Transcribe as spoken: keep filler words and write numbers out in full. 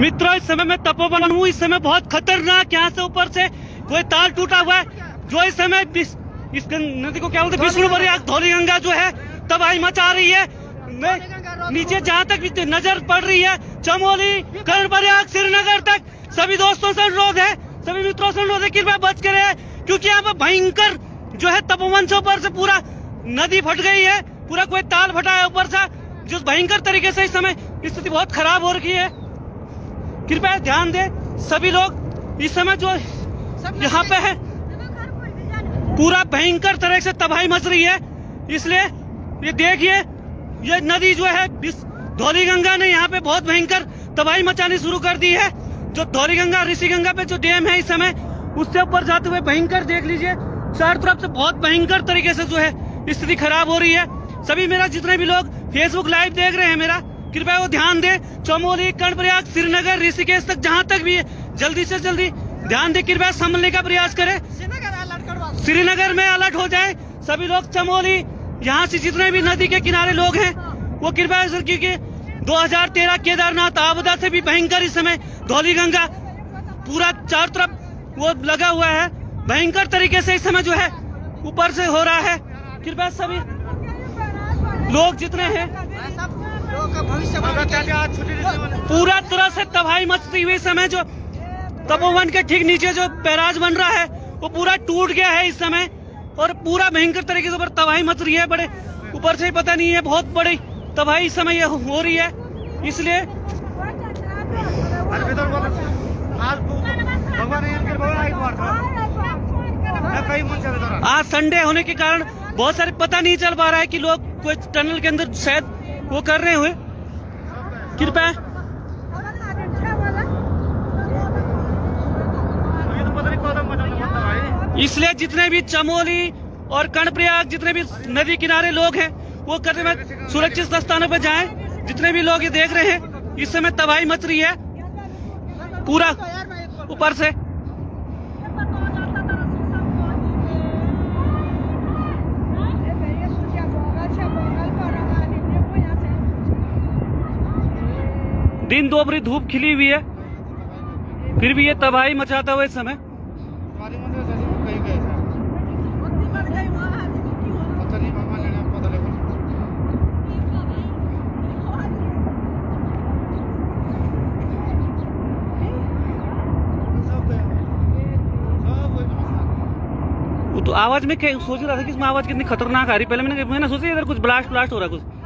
मित्रों, इस समय मैं तपोवन हूँ। इस समय बहुत खतरनाक यहाँ से ऊपर से कोई तार टूटा हुआ है, जो इस समय इस, इस नदी को क्या बोलते हैं, विष्णु प्रयाग धौली गंगा जो है तबाही मचा रही है। मैं नीचे जहाँ तक नजर पड़ रही है, चमोली, कर्णप्रयाग, श्रीनगर तक सभी दोस्तों से अनुरोध है, सभी मित्रों से अनुरोध है, कृपया बच कर रहे, क्योंकि यहाँ पर भयंकर जो है तपोवन से ऊपर से पूरा नदी फट गई है, पूरा कोई ताल फटा है ऊपर से, जो भयंकर तरीके से इस समय स्थिति बहुत खराब हो रही है। कृपया ध्यान दे सभी लोग, इस समय जो यहाँ पे है पूरा भयंकर तरह से तबाही मच रही है। इसलिए ये देखिए, ये नदी जो है धौली गंगा ने यहाँ पे बहुत भयंकर तबाही मचानी शुरू कर दी है। जो धौली गंगा ऋषि गंगा पे जो डैम है इस समय, उससे ऊपर जाते हुए भयंकर देख लीजिए, चारों तरफ से बहुत भयंकर तरीके से जो है स्थिति खराब हो रही है। सभी मेरा जितने भी लोग फेसबुक लाइव देख रहे हैं, मेरा कृपया वो ध्यान दे, चमोली, कर्णप्रयाग, श्रीनगर, ऋषिकेश तक जहां तक भी है, जल्दी से जल्दी ध्यान दे, कृपया संभलने का प्रयास करें। श्रीनगर में अलर्ट हो जाए सभी लोग। चमोली, यहाँ से जितने भी नदी के किनारे लोग हैं वो कृपया, क्योंकि दो हज़ार तेरह केदारनाथ आपदा से भी भयंकर इस समय धौली गंगा पूरा चारों तरफ वो लगा हुआ है, भयंकर तरीके से इस समय जो है ऊपर से हो रहा है। कृपया सभी लोग जितने हैं, पूरा तरह से तबाही मचती हुई समय जो तपोवन के ठीक नीचे जो बैराज बन रहा है वो पूरा टूट गया है इस समय, और पूरा भयंकर तरीके से ऊपर तबाही मच रही है। बड़े ऊपर से ही पता नहीं है, बहुत बड़ी तबाही इस समय हो रही है। इसलिए आज संडे होने के कारण बहुत सारे पता नहीं चल पा रहा है कि लोग कोई टनल के अंदर शायद वो कर रहे हुए। कृपया इसलिए जितने भी चमोली और कर्णप्रयाग, जितने भी नदी किनारे लोग हैं, वो करने में सुरक्षित स्थानों पर जाएं। जितने भी लोग ये देख रहे हैं, इस समय तबाही मच रही है पूरा ऊपर से। दिन दोपहरी धूप खिली हुई है, फिर भी ये तबाही मचाता हुआ इस समय। तो आवाज में क्या सोच रहा था कि इसमें आवाज कितनी खतरनाक आ रही, पहले मैंने मैंने सोचा इधर कुछ ब्लास्ट ब्लास्ट हो रहा है कुछ।